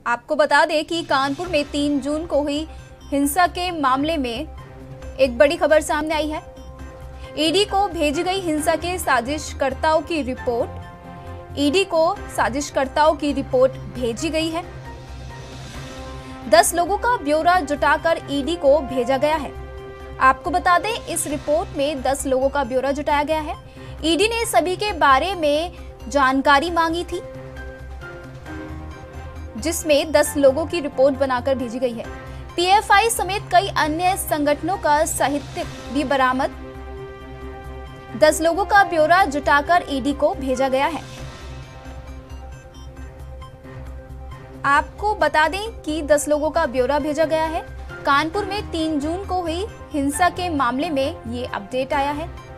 आपको बता दें कि कानपुर में 3 जून को हुई हिंसा के मामले में एक बड़ी खबर सामने आई है। ईडी को भेजी गई हिंसा के साजिशकर्ताओं की रिपोर्ट। ईडी को साजिशकर्ताओं की रिपोर्ट भेजी गई है। 10 लोगों का ब्यौरा जुटाकर ईडी को भेजा गया है। आपको बता दें, इस रिपोर्ट में 10 लोगों का ब्यौरा जुटाया गया है। ईडी ने सभी के बारे में जानकारी मांगी थी, जिसमें 10 लोगों की रिपोर्ट बनाकर भेजी गई है। पीएफआई समेत कई अन्य संगठनों का साहित्य भी बरामद। 10 लोगों का ब्यौरा जुटाकर ईडी को भेजा गया है। आपको बता दें कि 10 लोगों का ब्यौरा भेजा गया है। कानपुर में 3 जून को हुई हिंसा के मामले में ये अपडेट आया है।